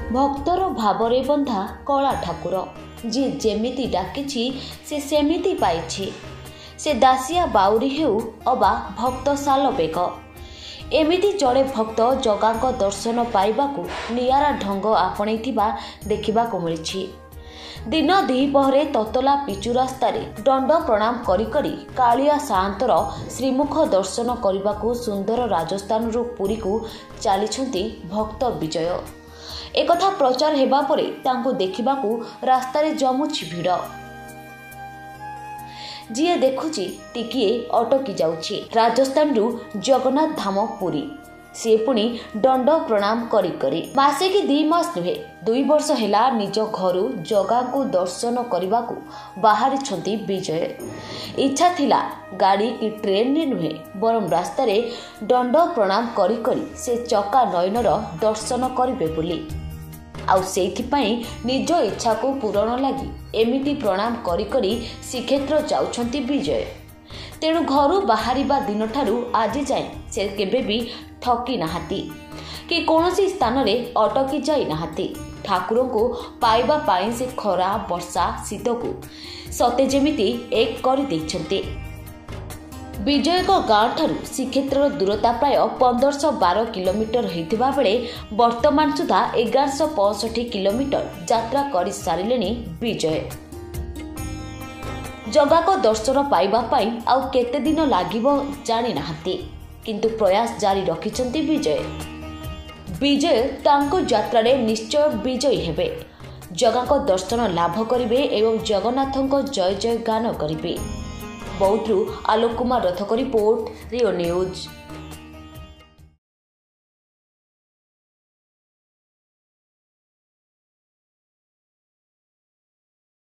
ଭକ୍ତର ଭାବରେ ବନ୍ଧା କଳା ଠାକୁର, ଯିଏ ଯେମିତି ଡାକିଛି ସେ ସେମିତି ପାଇଛି। ସେ ଦାସିଆ ବାଉରି ହେଉ ଅବା ଭକ୍ତ ଶାଲବେଗ, ଏମିତି ଜଣେ ଭକ୍ତ ଜଗାଙ୍କ ଦର୍ଶନ ପାଇବାକୁ ନିଆରା ଢଙ୍ଗ ଆପଣେଇଥିବା ଦେଖିବାକୁ ମିଳିଛି। ଦିନ ଦ୍ୱିପହରେ ତତଲା ପିଚୁ ରାସ୍ତାରେ ଦଣ୍ଡ ପ୍ରଣାମ କରି କରି କାଳିଆ ସାଆନ୍ତର ଶ୍ରୀମୁଖ ଦର୍ଶନ କରିବାକୁ ସୁନ୍ଦର ରାଜସ୍ଥାନରୁ ପୁରୀକୁ ଚାଲିଛନ୍ତି ଭକ୍ତ ବିଜୟ। ଏକଥା ପ୍ରଚାର ହେବା ପରେ ତାଙ୍କୁ ଦେଖିବାକୁ ରାସ୍ତାରେ ଜମୁଛି ଭିଡ଼। ଯିଏ ଦେଖୁଛି ଟିକିଏ ଅଟକି ଯାଉଛି। ରାଜସ୍ଥାନରୁ ଜଗନ୍ନାଥ ଧାମ ପୁରୀ, ସେ ପୁଣି ଦଣ୍ଡ ପ୍ରଣାମ କରି କରି। ମାସେ କି 2 ମାସ ନୁହେଁ, 2 ବର୍ଷ ହେଲା ନିଜ ଘରୁ ଜଗାଙ୍କୁ ଦର୍ଶନ କରିବାକୁ ବାହାରିଛନ୍ତି ବିଜୟ। ଇଚ୍ଛା ଥିଲା ଗାଡ଼ି କି ଟ୍ରେନରେ ନୁହେଁ, ବରଂ ରାସ୍ତାରେ ଦଣ୍ଡ ପ୍ରଣାମ କରି କରି ସେ ଚକା ନୟନର ଦର୍ଶନ କରିବେ ବୋଲି। ଆଉ ସେଇଥିପାଇଁ ନିଜ ଇଚ୍ଛାକୁ ପୂରଣ ଲାଗି ଏମିତି ପ୍ରଣାମ କରି କରି ଶ୍ରୀକ୍ଷେତ୍ର ଯାଉଛନ୍ତି ବିଜୟ। ତେଣୁ ଘରୁ ବାହାରିବା ଦିନଠାରୁ ଆଜି ଯାଏଁ ସେ କେବେ ବି ଠକି ନାହାନ୍ତି କି କୌଣସି ସ୍ଥାନରେ ଅଟକି ଯାଇ ନାହାନ୍ତି। ଠାକୁରଙ୍କୁ ପାଇବା ପାଇଁ ସେ ଖରା ବର୍ଷା ଶୀତକୁ ସତେ ଯେମିତି ଏକ କରିଦେଇଛନ୍ତି। ବିଜୟଙ୍କ ଗାଁଠାରୁ ଶ୍ରୀକ୍ଷେତ୍ରର ଦୂରତା ପ୍ରାୟ 1512 କିଲୋମିଟର ହୋଇଥିବା ବେଳେ ବର୍ତ୍ତମାନ ସୁଦ୍ଧା 1165 କିଲୋମିଟର ଯାତ୍ରା କରିସାରିଲେଣି ବିଜୟ। ଜଗାଙ୍କ ଦର୍ଶନ ପାଇବା ପାଇଁ ଆଉ କେତେ ଦିନ ଲାଗିବ ଜାଣି ନାହାନ୍ତି, କିନ୍ତୁ ପ୍ରୟାସ ଜାରି ରଖିଛନ୍ତି ବିଜୟ। ବିଜୟ ତାଙ୍କ ଯାତ୍ରାରେ ନିଶ୍ଚୟ ବିଜୟୀ ହେବେ, ଜଗାଙ୍କ ଦର୍ଶନ ଲାଭ କରିବେ ଏବଂ ଜଗନ୍ନାଥଙ୍କ ଜୟ ଜୟ ଗାନ କରିବେ। ବୌଦ୍ଧରୁ ଆଲୋକ କୁମାର ରଥକ ରିପୋର୍ଟ, ରିଓ ନ୍ୟୁଜ୍।